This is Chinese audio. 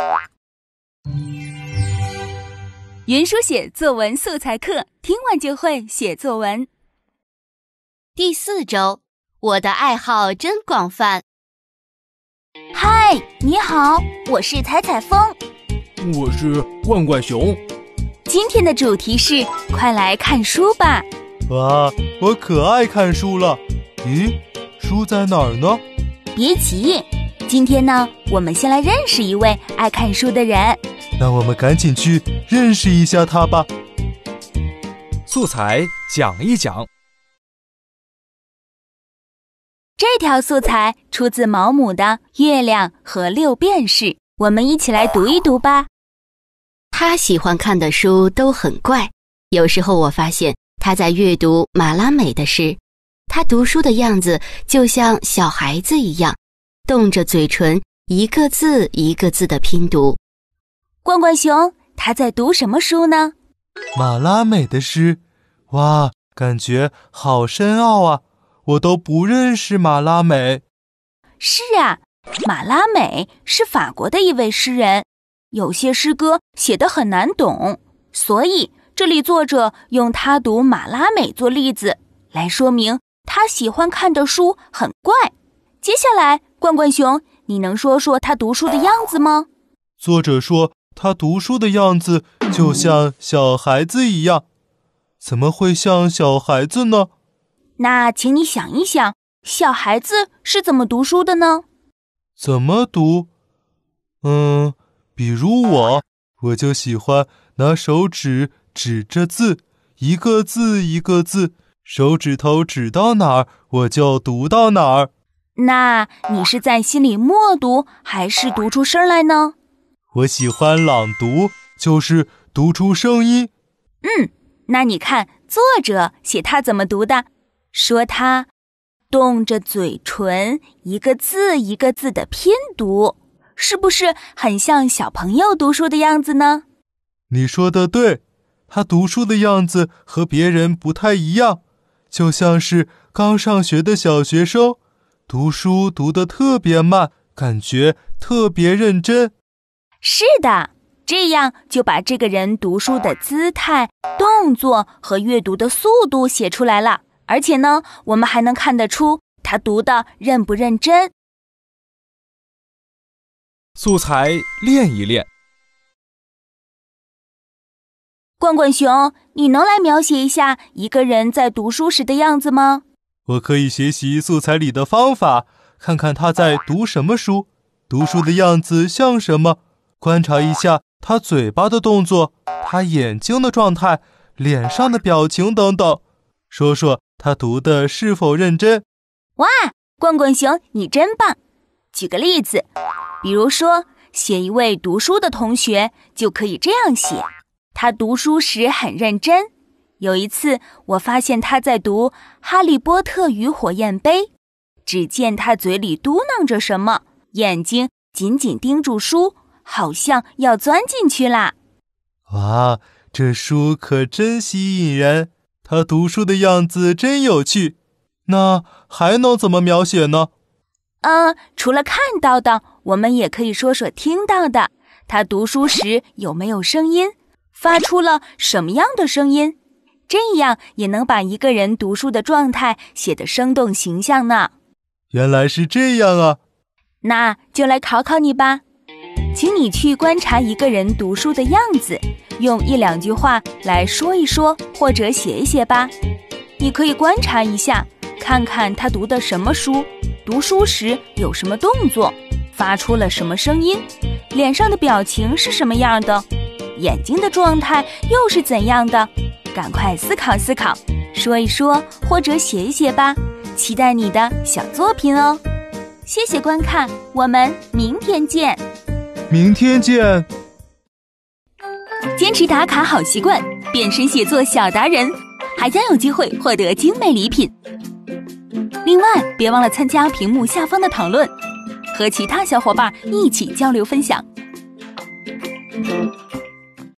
云书写作文素材课，听完就会写作文。 第4周，我的爱好真广泛。 嗨，你好，我是彩彩风。 我是罐罐熊。 今天的主题是快来看书吧。 哇，我可爱看书了。咦，书在哪儿呢？ 别急，今天呢，我们先来认识一位爱看书的人。 那我们赶紧去认识一下他吧。 素材讲一讲。 这条素材出自毛姆的《月亮和6便士》，我们一起来读一读吧。 他喜欢看的书都很怪，有时候我发现他在阅读马拉美的诗。他读书的样子就像小孩子一样，动着嘴唇，一个字一个字地拼读。 罐罐熊，他在读什么书呢？ 马拉美的诗。哇，感觉好深奥啊，我都不认识马拉美。 是啊，马拉美是法国的一位诗人，有些诗歌写得很难懂，所以这里作者用他读马拉美做例子，来说明他喜欢看的书很怪。接下来，罐罐熊，你能说说他读书的样子吗？ 作者说他读书的样子就像小孩子一样。怎么会像小孩子呢？ 那请你想一想，小孩子是怎么读书的呢？ 怎么读？比如我就喜欢拿手指指着字，一个字一个字，手指头指到哪儿，我就读到哪儿。 那你是在心里默读，还是读出声来呢？ 我喜欢朗读，就是读出声音。 那你看作者写他怎么读的，说他动着嘴唇，一个字一个字的拼读，是不是很像小朋友读书的样子呢？ 你说的对，他读书的样子和别人不太一样，就像是刚上学的小学生，读书读得特别慢，感觉特别认真。 是的，这样就把这个人读书的姿态、动作和阅读的速度写出来了。而且呢，我们还能看得出他读的认不认真。 素材练一练。 罐罐熊，你能来描写一下一个人在读书时的样子吗？ 我可以学习素材里的方法，看看他在读什么书，读书的样子像什么，观察一下他嘴巴的动作，他眼睛的状态，脸上的表情等等，说说他读的是否认真。 哇，罐罐熊，你真棒！举个例子，比如说写一位读书的同学，就可以这样写：他读书时很认真。有一次，我发现他在读《哈利波特与火焰杯》，只见他嘴里嘟囔着什么，眼睛紧紧盯住书，好像要钻进去啦。 哇，这书可真吸引人，他读书的样子真有趣。那还能怎么描写呢？ 除了看到的，我们也可以说说听到的。他读书时有没有声音？发出了什么样的声音？这样也能把一个人读书的状态写得生动形象呢。 原来是这样啊！ 那就来考考你吧，请你去观察一个人读书的样子，用1-2句话来说一说或者写一写吧。你可以观察一下，看看他读的什么书，读书时有什么动作，发出了什么声音，脸上的表情是什么样的，眼睛的状态又是怎样的。赶快思考思考，说一说或者写一写吧，期待你的小作品哦。谢谢观看，我们明天见。 明天见。 坚持打卡好习惯，变身写作小达人，还将有机会获得精美礼品。另外，别忘了参加屏幕下方的讨论，和其他小伙伴一起交流分享。